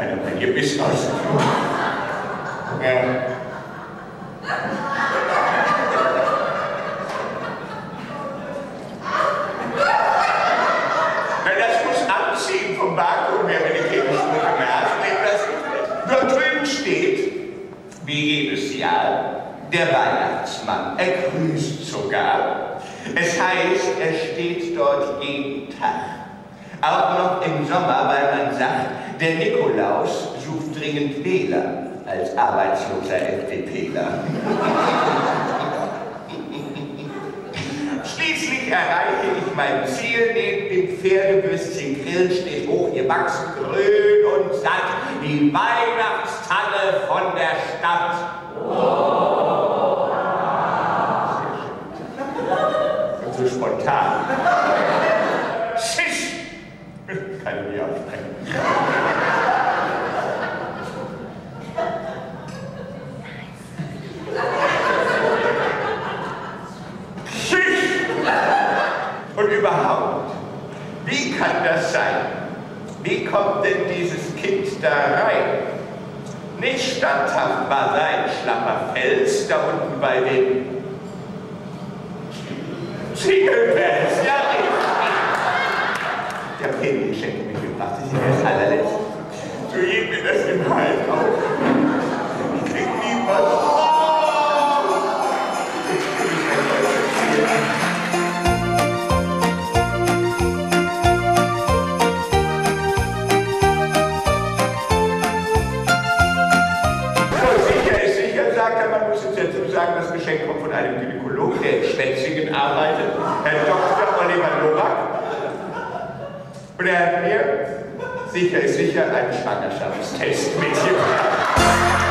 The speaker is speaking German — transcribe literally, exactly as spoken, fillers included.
keiner bei dir Biss aus. Ja. Das muss anziehen vom Vakuum her, wenn ich hier nicht mehr merke. Dort drüben steht, wie jedes Jahr, der Weihnachtsmann. Er grüßt sogar. Es heißt, er steht dort jeden Tag. Auch noch im Sommer, weil man sagt, der Nikolaus sucht dringend Wähler als arbeitsloser FDPler. Schließlich erreiche ich mein Ziel, neben dem Pferdebürstchen Grill steht hochgewachsen, grün und satt, die Weihnachtstanne von der Stadt. Oh. Und so spontan. Schiss! Kann ich nicht aussprechen. Und überhaupt, wie kann das sein? Wie kommt denn dieses Kind da rein? Nicht standhaft war sein schlapper Fels da unten bei den Ziegelpelz, ja richtig. Ich habe hier ein Geschenk mitgebracht, das ist das allerletzte. Zu jedem mir das im Hals auf. Ich krieg nie was. Man muss jetzt dazu sagen, das Geschenk kommt von einem Gynäkologen, der in Schwetzingen arbeitet, Herr Doktor Oliver Nowak. Und er hat mir, sicher ist sicher, einen Schwangerschaftstest mitgebracht.